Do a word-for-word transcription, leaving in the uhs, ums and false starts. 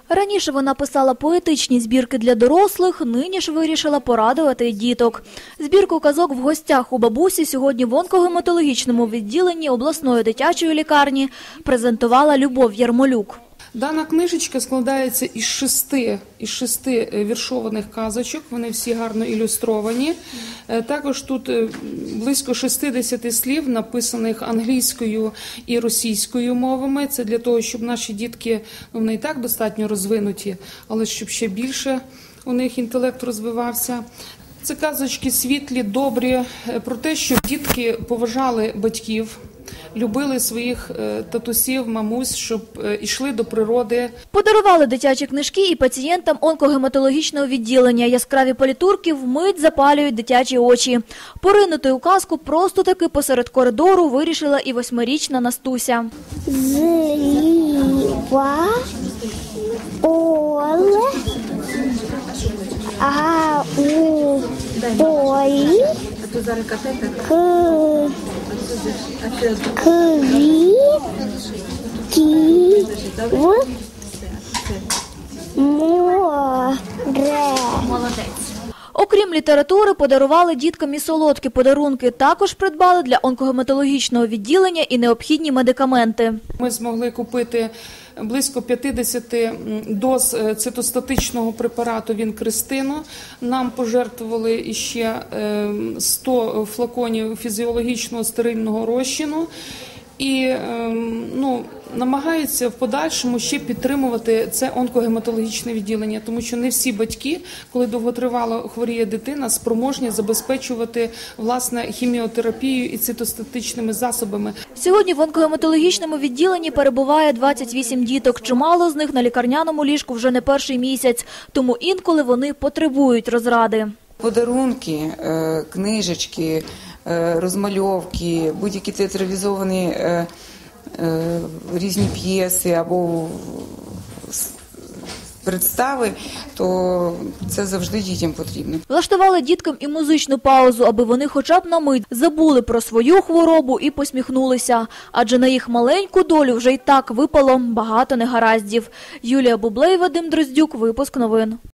Раніше вона писала поетичні збірки для дорослих, нині ж вирішила порадувати діток. Збірку казок в гостях у бабусі сьогодні в онкогематологічному відділенні обласної дитячої лікарні презентувала Любов Ярмолюк. Дана книжечка складається із шести, із шести віршованих казочок, вони всі гарно ілюстровані. Також тут близько шістдесят слів, написаних англійською і російською мовами. Це для того, щоб наші дітки, ну, вони і так достатньо розвинуті, але щоб ще більше у них інтелект розвивався. Це казочки світлі, добрі, про те, щоб дітки поважали батьків, любили своїх татусів, мамусь, щоб йшли до природи. Подарували дитячі книжки і пацієнтам онкогематологічного відділення. Яскраві палітурки вмить запалюють дитячі очі. Поринути у казку просто таки посеред коридору вирішила і восьмирічна Настуся. Зліва, поле, а у полі море. Окрім літератури, подарували діткам і солодкі подарунки. Також придбали для онкогематологічного відділення і необхідні медикаменти. Ми змогли купити близько п'ятдесят доз цитостатичного препарату Вінкристину. Нам пожертвували ще сто флаконів фізіологічного стерильного розчину. І ну, намагаються в подальшому ще підтримувати це онкогематологічне відділення, тому що не всі батьки, коли довготривало хворіє дитина, спроможні забезпечувати власне хіміотерапією і цитостатичними засобами. Сьогодні в онкогематологічному відділенні перебуває двадцять вісім діток. Чимало з них на лікарняному ліжку вже не перший місяць, тому інколи вони потребують розради. Подарунки, книжечки, розмальовки, будь-які театралізовані різні п'єси або представи, то це завжди дітям потрібно. Влаштували діткам і музичну паузу, аби вони хоча б на мить забули про свою хворобу і посміхнулися. Адже на їх маленьку долю вже й так випало багато негараздів. Юлія Бублей, Вадим Дроздюк, випуск новин.